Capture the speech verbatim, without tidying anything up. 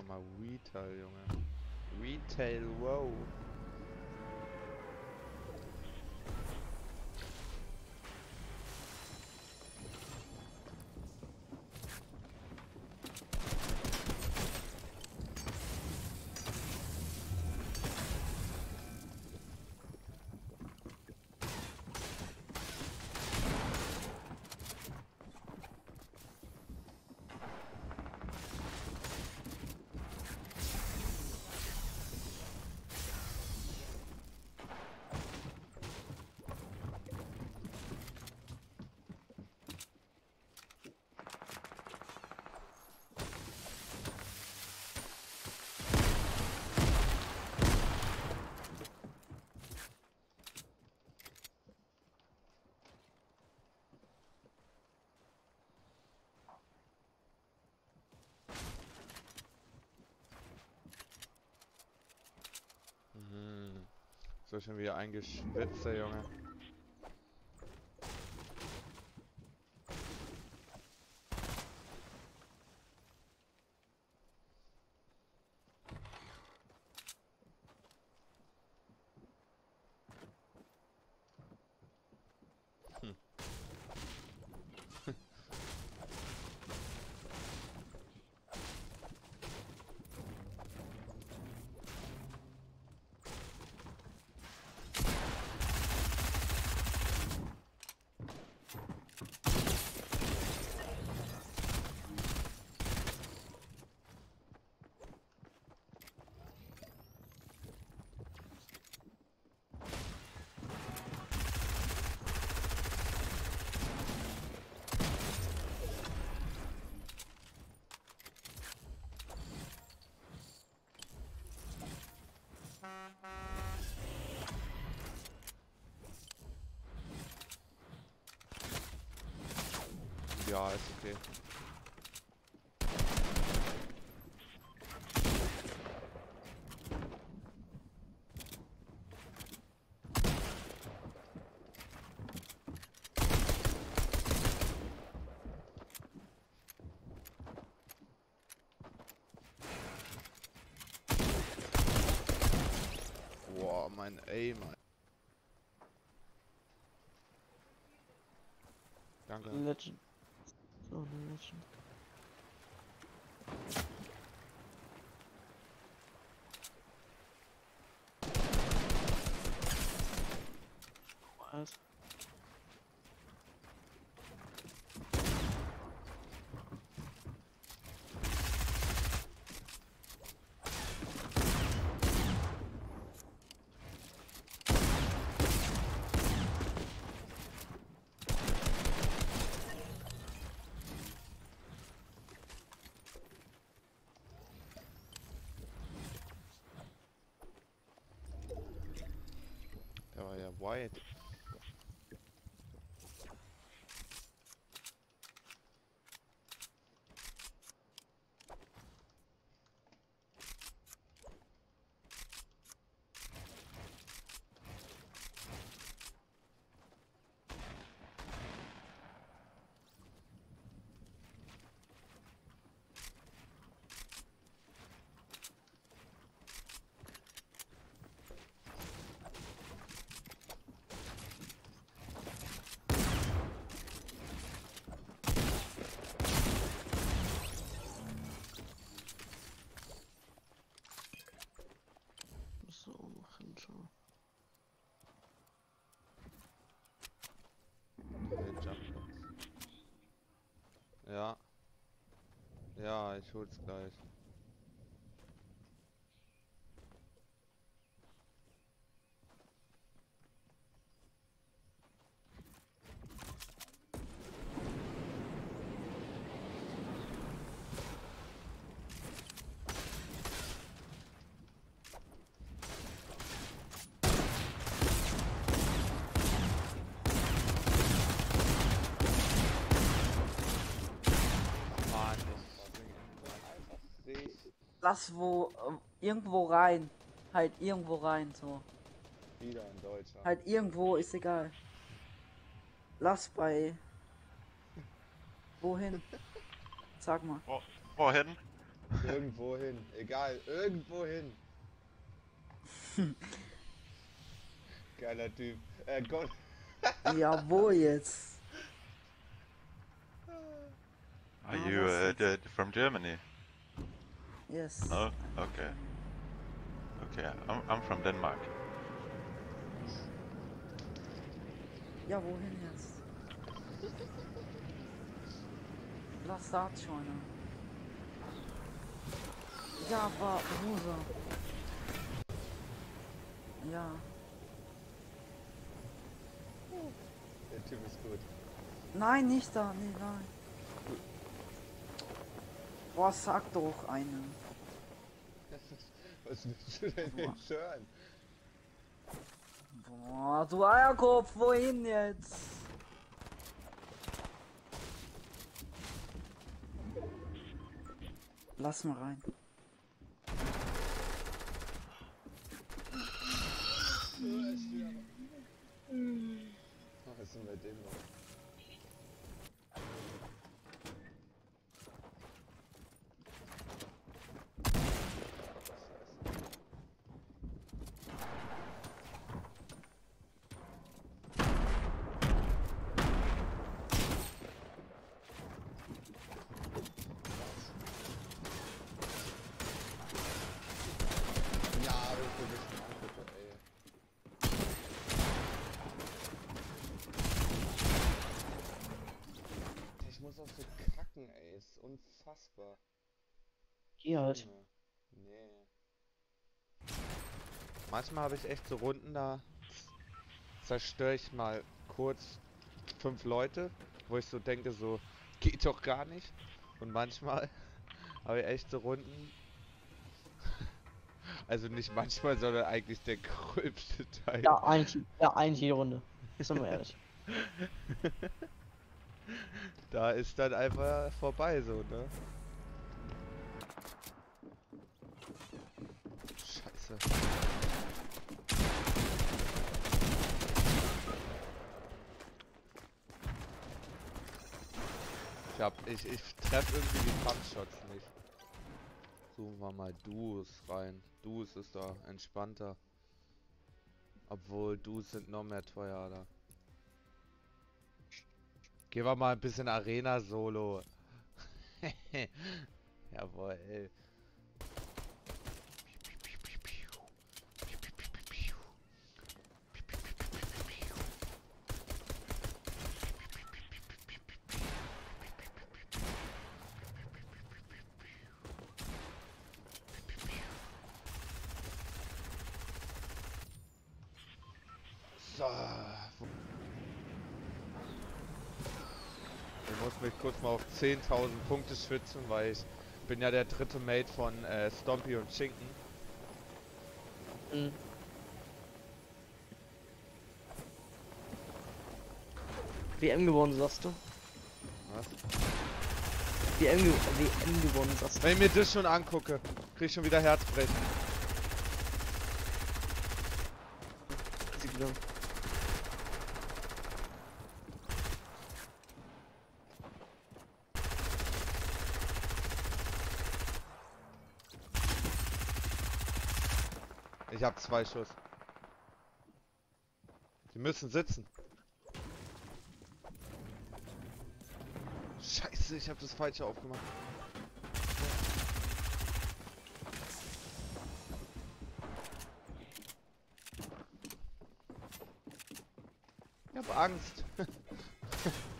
mal Retail, Junge. Retail, wow. Hm. So schon wieder eingeschwitzt, der Junge. Hm. Ja, ist okay. Boah, mein Aim. Danke. Legend. So eine Legend. Was? Der war ja white. So machen so. Den Jump. Ja. Ja, ich hol's gleich. Mann, ich spring in das Lass wo äh, irgendwo rein. Halt irgendwo rein so. wieder in Deutschland. Halt irgendwo ist egal. Lass bei. Wohin? Sag mal. Wo, wohin? Irgendwo hin. Egal, irgendwo hin. Geiler Typ. Äh, Gott. Ja, wo jetzt? Are Ah, you das uh, ist- the, from Germany? Yes. No? Okay. Okay, I'm, I'm from Denmark. Ja, wohin jetzt? Lass Dartscheune. Ja, aber Hose. Ja. Der Typ ist gut. Nein, nicht da. Nee, nein. Boah, sag doch einen. Was willst du denn jetzt hören? Boah, du Eierkopf, wohin jetzt? Lass mal rein. Was ist denn bei dem noch? Ja, aber ich bin ein bisschen angucken, ey. Ich muss auch so kacken, ey. Ist unfassbar. Geh halt. Junge. Nee. Manchmal habe ich echt so Runden, da zerstöre ich mal kurz fünf Leute, wo ich so denke, so geht doch gar nicht. Und manchmal habe ich echt so Runden, also nicht manchmal, sondern eigentlich der gröbste Teil. Ja, eigentlich, ja, eigentlich jede Runde. Sind wir ehrlich. Da ist dann einfach vorbei so, ne? Scheiße. Ich hab, ich, ich treffe irgendwie die Pumpshots nicht. Suchen wir mal Duos rein. Duos ist da entspannter. Obwohl Duos sind noch mehr teuer, Alter. Gehen wir mal ein bisschen Arena-Solo. Jawohl, ey. So. Ich muss mich kurz mal auf zehntausend Punkte schwitzen, weil ich bin ja der dritte Mate von äh, Stompy und Schinken. Mhm. W M gewonnen, sagst du? Was? W M, ge W M gewonnen, sagst du? Wenn ich mir das schon angucke, krieg ich schon wieder Herzbrechen. Sie gewonnen. Ich hab zwei Schuss. Die müssen sitzen. Scheiße, ich hab das falsche aufgemacht. Ich hab Angst.